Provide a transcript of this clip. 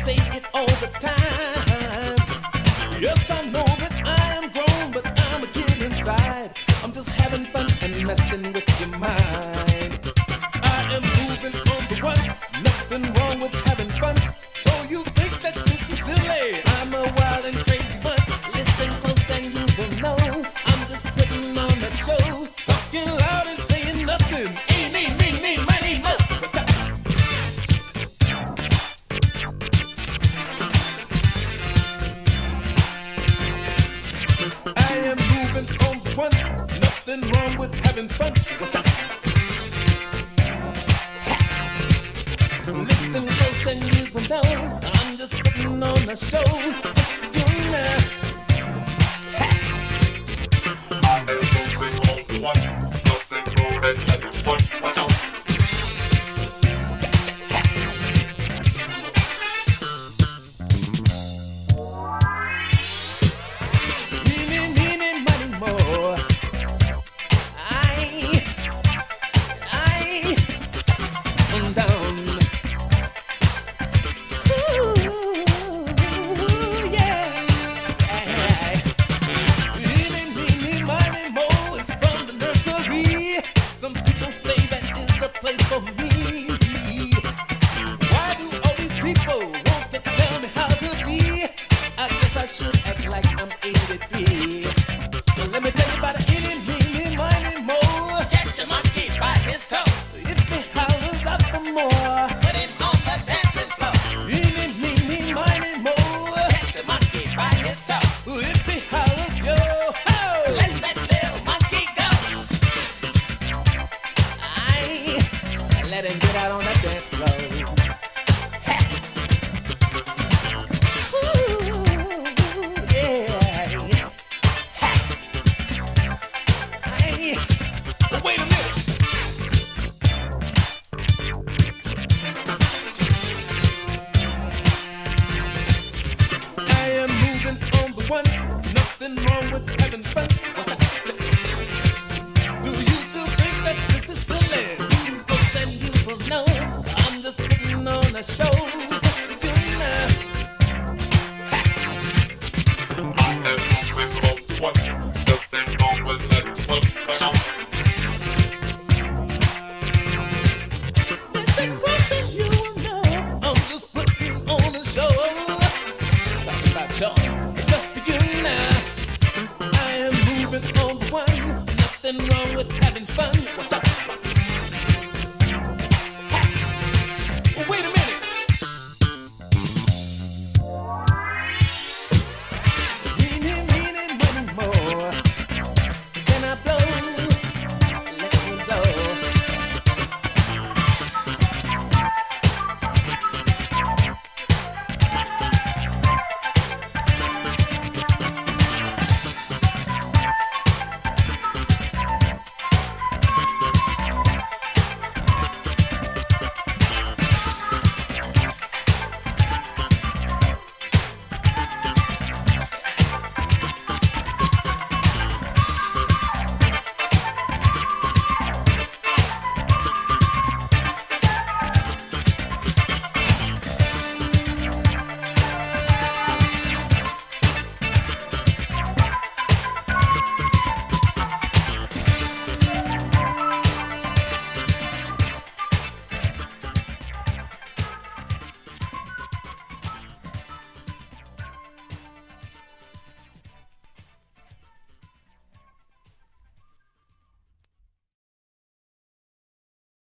say it all the time. Yes, I know that I am grown, but I'm a kid inside. I'm just having fun and messing with your mind. I am moving on the one, nothing wrong with having fun. So you think that this is silly? I'm a wild and crazy one. Listen close and you will know. I'm just putting on a show, talking loud and saying nothing. My name, no. I am moving on the one, nothing wrong with having fun. What's up? Listen close and you will know. I'm just putting on a show, just for you now. I am moving on the one, nothing wrong with having fun. What's up? Money more. I'm down. Ooh, yeah. Money more is from the nursery. Some people say that is the place for me. Why do all these people want to tell me how to be? I guess I should act like I'm 83. Well, let me tell you about money more. Catch a monkey by his toe. If he hollers out for more, Put him on the dancing floor. money more. Catch a monkey by his toe. If he hollers, yo ho, Let that little monkey go. I let him get out on that dance floor. Ooh, yeah. Wait a minute. I am moving on the one, nothing wrong with having fun. Do you still think that this is silly? Listen close and you will know. I'm just putting on a show, just for you now. I am moving on the one, nothing wrong with having fun. What's up? Listen close and you will know. I'm just putting on a show. Talking about show.